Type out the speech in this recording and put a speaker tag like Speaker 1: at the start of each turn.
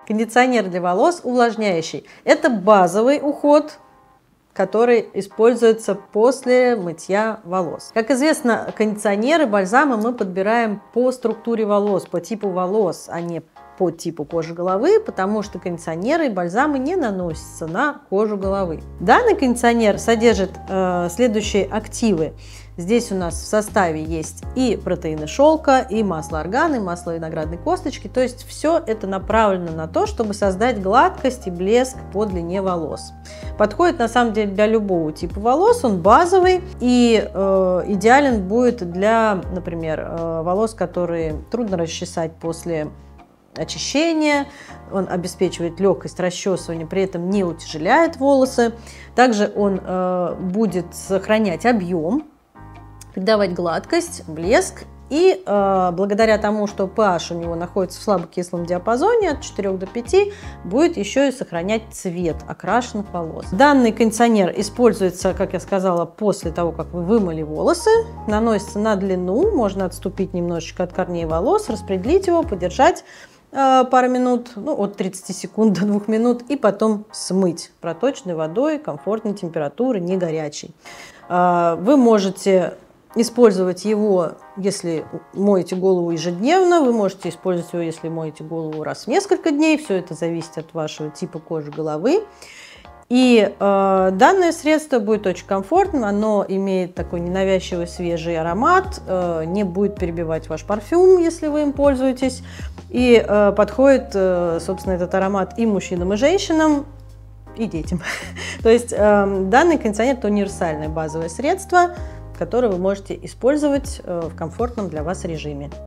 Speaker 1: Кондиционер для волос увлажняющий. Это базовый уход, который используется после мытья волос. Как известно, кондиционеры, бальзамы мы подбираем по структуре волос, по типу волос, а не по типу кожи головы, потому что кондиционеры и бальзамы не наносятся на кожу головы. Данный кондиционер содержит следующие активы. Здесь у нас в составе есть и протеины шелка, и масло органы, и масло виноградной косточки. То есть все это направлено на то, чтобы создать гладкость и блеск по длине волос. Подходит на самом деле для любого типа волос, он базовый и идеален будет для, например, волос, которые трудно расчесать после очищения. Он обеспечивает легкость расчесывания, при этом не утяжеляет волосы. Также он будет сохранять объем, придавать гладкость, блеск. И благодаря тому, что pH у него находится в слабокислом диапазоне от 4 до 5, будет еще и сохранять цвет окрашенных волос. Данный кондиционер используется, как я сказала, после того, как вы вымыли волосы. Наносится на длину, можно отступить немножечко от корней волос, распределить его, подержать пару минут, ну, от 30 секунд до 2 минут, и потом смыть проточной водой комфортной температуры, не горячей. Вы можете использовать его, если моете голову ежедневно, вы можете использовать его, если моете голову раз в несколько дней. Все это зависит от вашего типа кожи головы. И данное средство будет очень комфортным, оно имеет такой ненавязчивый свежий аромат, не будет перебивать ваш парфюм, если вы им пользуетесь. И подходит, собственно, этот аромат и мужчинам, и женщинам, и детям. То есть данный кондиционер – это универсальное базовое средство, которое вы можете использовать в комфортном для вас режиме.